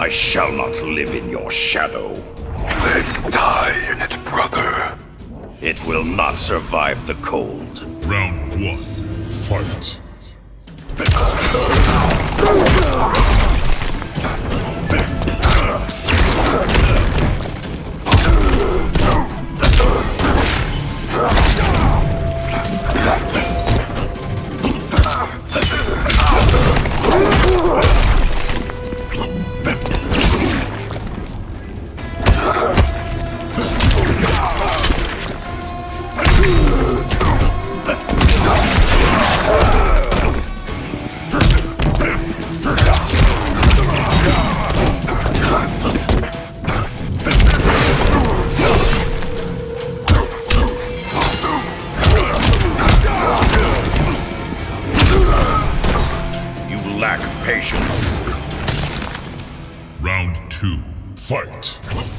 I shall not live in your shadow. Then die in it, brother. It will not survive the cold. Round 1. Fight. Lack patience. Round 2. Fight.